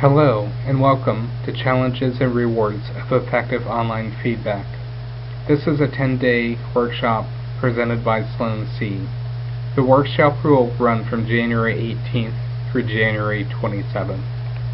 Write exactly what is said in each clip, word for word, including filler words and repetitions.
Hello, and welcome to Challenges and Rewards of Effective Online Feedback. This is a ten-day workshop presented by Sloan C. The workshop will run from January eighteenth through January twenty-seventh.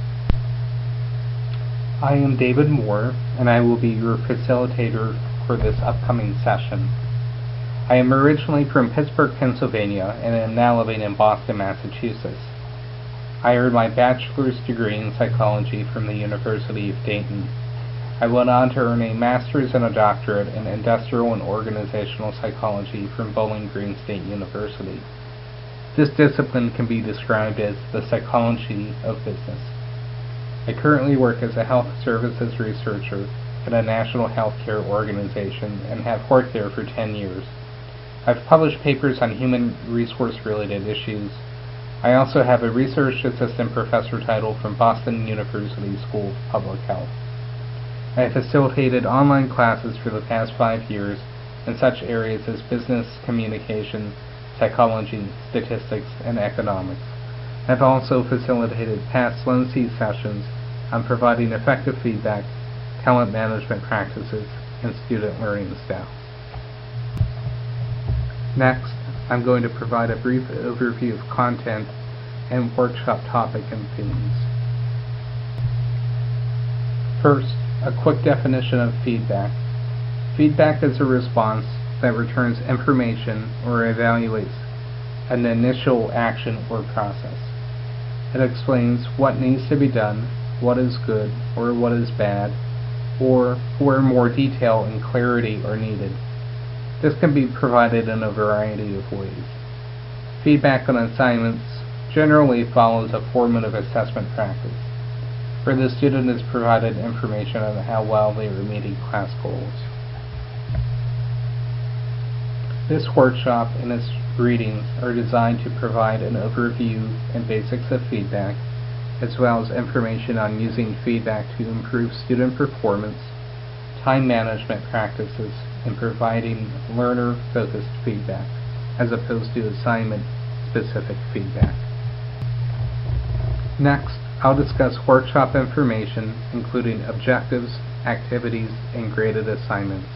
I am David Moore, and I will be your facilitator for this upcoming session. I am originally from Pittsburgh, Pennsylvania, and am now living in Boston, Massachusetts. I earned my bachelor's degree in psychology from the University of Dayton. I went on to earn a master's and a doctorate in industrial and organizational psychology from Bowling Green State University. This discipline can be described as the psychology of business. I currently work as a health services researcher at a national healthcare organization and have worked there for ten years. I've published papers on human resource-related issues. I also have a research assistant professor title from Boston University School of Public Health. I have facilitated online classes for the past five years in such areas as business, communication, psychology, statistics, and economics. I have also facilitated past Sloan C sessions on providing effective feedback, talent management practices, and student learning styles. Next, I'm going to provide a brief overview of content and workshop topic and themes. First, a quick definition of feedback. Feedback is a response that returns information or evaluates an initial action or process. It explains what needs to be done, what is good or what is bad, or where more detail and clarity are needed. This can be provided in a variety of ways. Feedback on assignments generally follows a formative assessment practice, where the student is provided information on how well they are meeting class goals. This workshop and its readings are designed to provide an overview and basics of feedback, as well as information on using feedback to improve student performance, time management practices, and providing learner-focused feedback, as opposed to assignment-specific feedback. Next, I'll discuss workshop information, including objectives, activities, and graded assignments.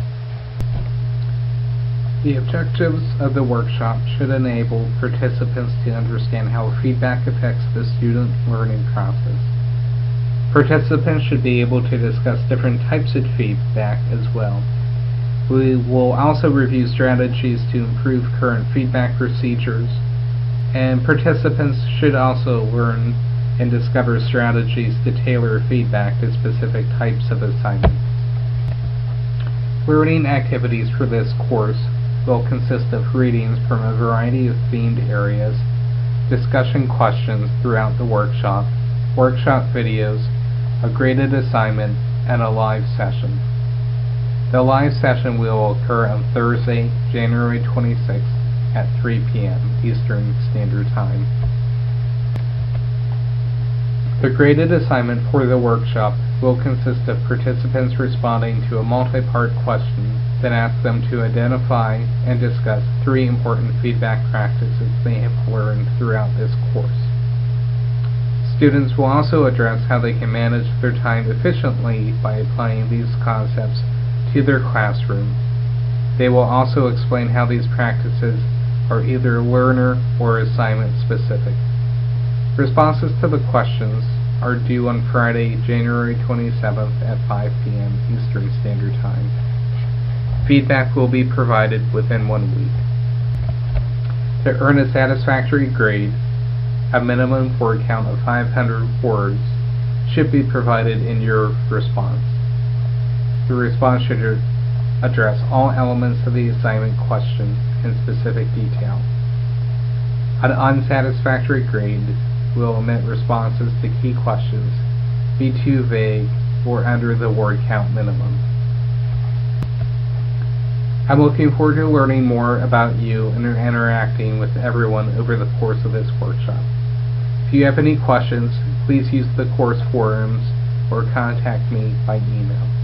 The objectives of the workshop should enable participants to understand how feedback affects the student learning process. Participants should be able to discuss different types of feedback as well. We will also review strategies to improve current feedback procedures, and participants should also learn and discover strategies to tailor feedback to specific types of assignments. Learning activities for this course will consist of readings from a variety of themed areas, discussion questions throughout the workshop, workshop videos, a graded assignment, and a live session. The live session will occur on Thursday, January twenty-sixth at three p m Eastern Standard Time. The graded assignment for the workshop will consist of participants responding to a multi-part question that asks them to identify and discuss three important feedback practices they have learned throughout this course. Students will also address how they can manage their time efficiently by applying these concepts to their classroom. They will also explain how these practices are either learner or assignment specific. Responses to the questions are due on Friday, January twenty-seventh at five p m Eastern Standard Time. Feedback will be provided within one week. To earn a satisfactory grade, a minimum word count of five hundred words should be provided in your response. The response should address all elements of the assignment question in specific detail. An unsatisfactory grade will omit responses to key questions, be too vague, or under the word count minimum. I'm looking forward to learning more about you and interacting with everyone over the course of this workshop. If you have any questions, please use the course forums or contact me by email.